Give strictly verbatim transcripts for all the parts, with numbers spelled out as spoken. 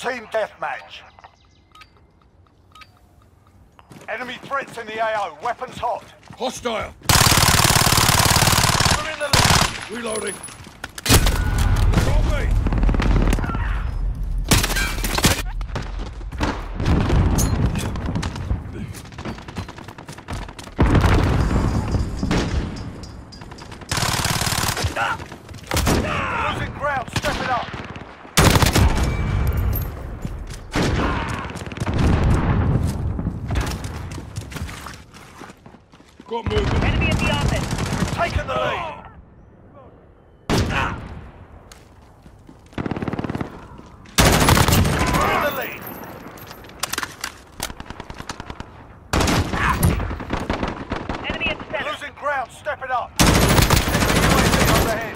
Team deathmatch. Enemy threats in the A O. Weapons hot. Hostile! We're in the lead. Reloading. Drop me! Losing ground. Step it up. Got movement. Enemy at the office. We've taken the lead. We're in the lead. Enemy at the center. Losing ground. Step it up. Enemy U A V overhead.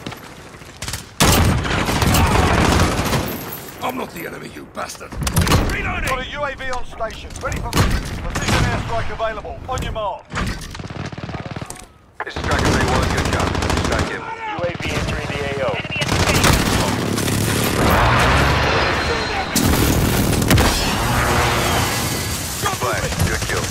I'm not the enemy, you bastard. Reloading. Got a U A V on station. Ready for precision airstrike available. On your mark. This is Dragon Bay one, good job. Strike him. U A V entering the A O. Enemy at the center. Good play. Good kill.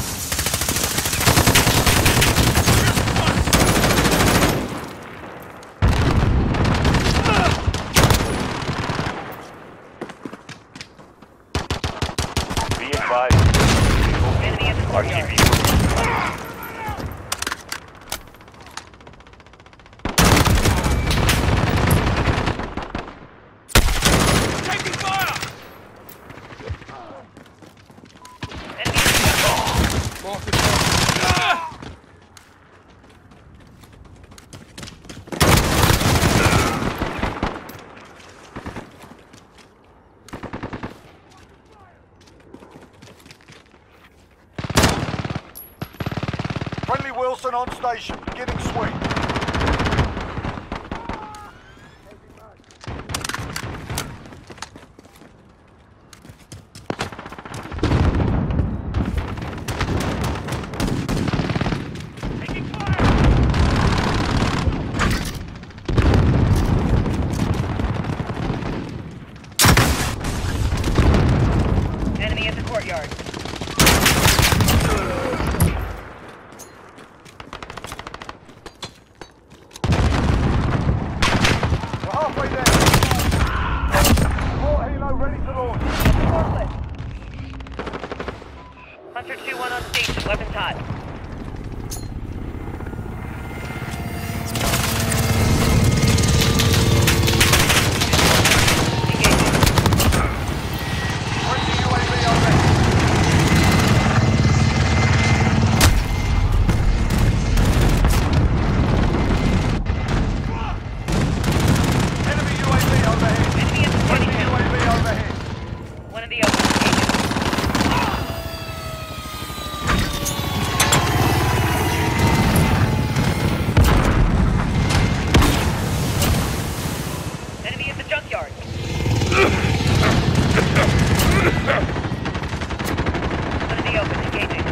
Be advised. Enemy at the courtyard. R T B. Taking fire! Enemy at the center. Mark the target. Ah! Friendly Wilson on station. Beginning sweep. Taking fire. Enemy at the courtyard. We're halfway there. Support helo ready to launch. Hunter two one on station. Weapons hot. Friendly U A V overhead. Enemy U A V overhead. Enemy at the Friendly center. U A V overhead. One of the open stations. Enemy at the junkyard. One of the open engaging.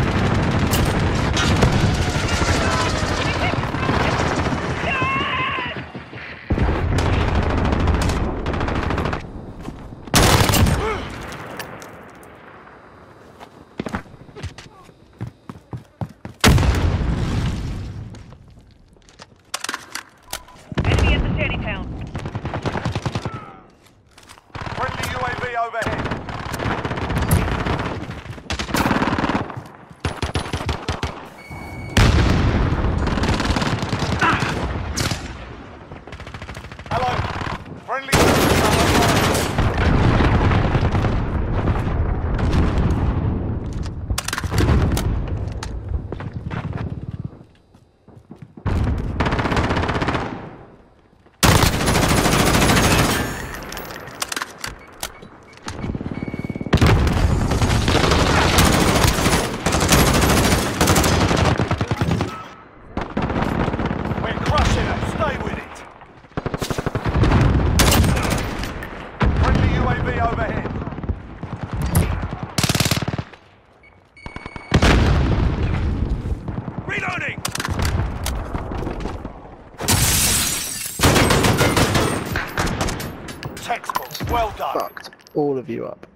Enemy at the shanty town. Friendly U A V overhead. Hello. Friendly U A V overhead. Well done. Fucked all of you up.